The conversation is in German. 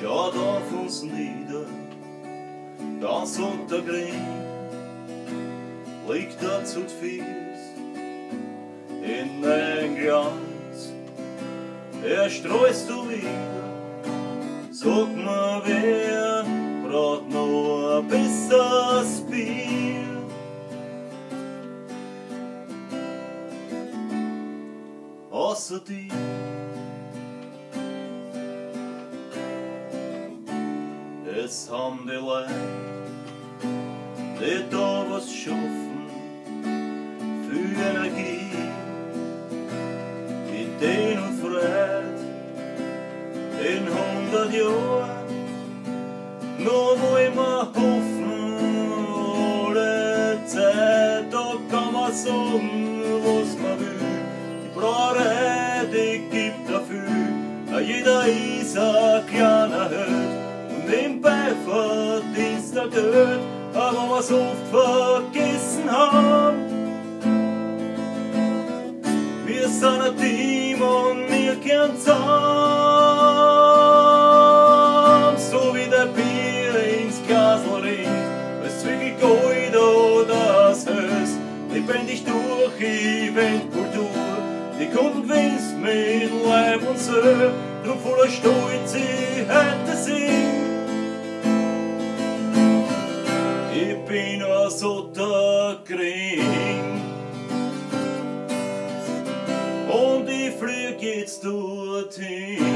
schaut auf uns nieder, ganz unter Grün, liegt er zu Fies in ein Glanz. Streust du wieder, sag mir, wer braucht noch ein besseres Bier? Außer dir. Es haben die Leute, die da was schaffen, für Energie, Ideen und Freude, in 100 Jahren, nur wollen wir hoffen, alle Zeit, da kann man sagen, was man will. Die Brauerei, die gibt dafür, jeder ist ein kleiner Held. Nebenbei verdienst er Geld, aber was oft vergessen haben. Wir sind ein Team und wir gehören zusammen. So wie der Bier ins Glasl rinnt, es wirklich Gold oder das Höchst. Lebendig durch Eventkultur, die Kunden winst mit Leib und Seele, drum voller Stolz, ich hätte sie. Ich bin aus Otterkring und ich flieg jetzt dorthin.